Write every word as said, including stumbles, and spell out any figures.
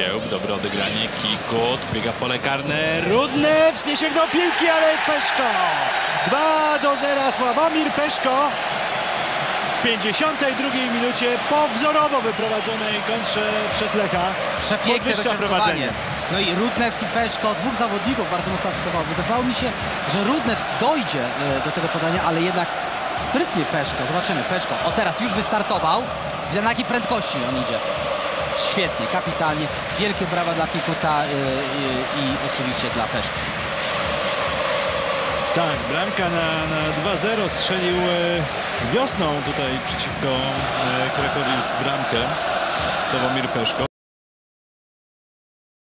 Kiełb, dobre odegranie, Kikut, biega w pole karne, Rudnews nie sięgnął piłki, ale jest Peszko. dwa do zera, Sławomir Peszko w pięćdziesiątej drugiej minucie po wzorowo wyprowadzonej kontrze przez Lecha. Przepiękne dośrodkowanie. No i Rudnews i Peszko, dwóch zawodników bardzo mocno atakowało. Wydawało mi się, że Rudnews dojdzie do tego podania, ale jednak sprytnie Peszko. Zobaczymy, Peszko. O, teraz już wystartował. Na jakiej prędkości on idzie? Świetnie, kapitalnie. Wielkie brawa dla Kikuta i, i, i oczywiście dla Peszko. Tak, bramka na, na dwa zero strzelił wiosną tutaj przeciwko Krakowi z bramkę Sławomir Peszko.